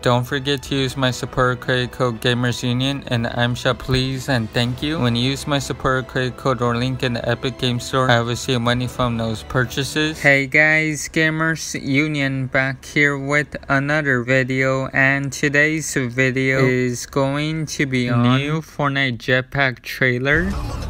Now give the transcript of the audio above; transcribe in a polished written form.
Don't forget to use my support credit code GamersUnion and I'm shop please and thank you. When you use my support credit code or link in the Epic Game Store, I will receive money from those purchases. Hey guys, Gamers Union back here with another video, and today's video is going to be on new Fortnite JetPack trailer.